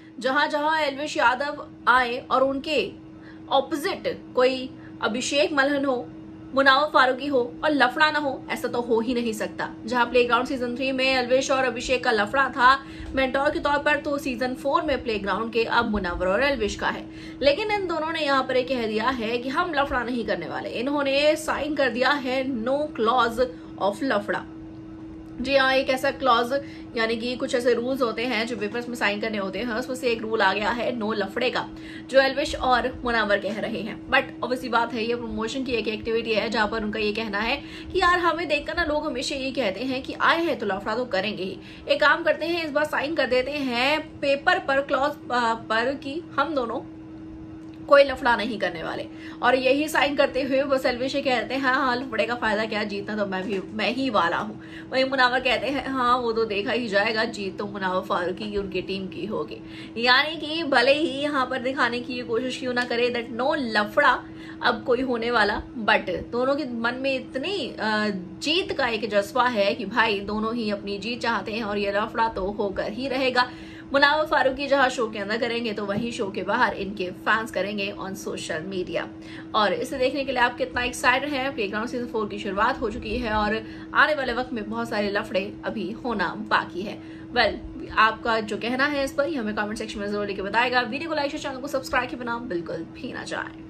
जहां जहां एल्विश यादव आए और उनके ऑपोजिट कोई अभिषेक मल्हन हो, मुनावर फारूकी हो और लफड़ा ना हो, ऐसा तो हो ही नहीं सकता। जहां प्लेग्राउंड सीजन 3 में एल्विश और अभिषेक का लफड़ा था मेंटोर के तौर पर, तो सीजन 4 में प्लेग्राउंड के अब मुनावर और एल्विश का है। लेकिन इन दोनों ने यहाँ पर एक कह दिया है कि हम लफड़ा नहीं करने वाले। इन्होंने साइन कर दिया है नो क्लॉज ऑफ लफड़ा। जी हाँ, एक ऐसा क्लॉज यानी कि कुछ ऐसे रूल्स होते हैं जो पेपर्स में साइन करने होते हैं, उसमें से एक रूल आ गया है नो लफड़े का, जो एल्विश और मुनावर कह रहे हैं। बट ऑब्वियसली बात है, ये प्रमोशन की एक एक्टिविटी है जहां पर उनका ये कहना है कि यार हमें देखकर ना लोग हमेशा ये कहते हैं कि आए हैं तो लफड़ा तो करेंगे ही। एक काम करते हैं, इस बार साइन कर देते हैं पेपर पर क्लॉज पर कि हम दोनों कोई लफड़ा नहीं करने वाले। और यही साइन करते हुए बस एल्विश कहते हैं हाँ लफड़े का फायदा क्या, जीतना तो मैं ही वाला हूँ। वही मुनावर कहते हैं हाँ वो तो देखा ही जाएगा, जीत तो मुनावर फारूकी उनकी टीम की होगी। यानी कि भले ही यहाँ पर दिखाने की ये कोशिश क्यों ना करे दैट नो लफड़ा अब कोई होने वाला, बट दोनों के मन में इतनी जीत का एक जज्बा है कि भाई दोनों ही अपनी जीत चाहते हैं और ये लफड़ा तो होकर ही रहेगा। मुनावर फारूकी जहां शो के अंदर करेंगे तो वहीं शो के बाहर इनके फैंस करेंगे ऑन सोशल मीडिया। और इसे देखने के लिए आप कितना एक्साइटेड हैं? प्लेग्राउंड सीजन 4 की शुरुआत हो चुकी है और आने वाले वक्त में बहुत सारे लफड़े अभी होना बाकी है। वेल, आपका जो कहना है इस पर हमें कमेंट सेक्शन में जरूर लिख के बताएगा। वीडियो को लाइक और चैनल को सब्सक्राइब के बिना बिल्कुल भी ना जाए।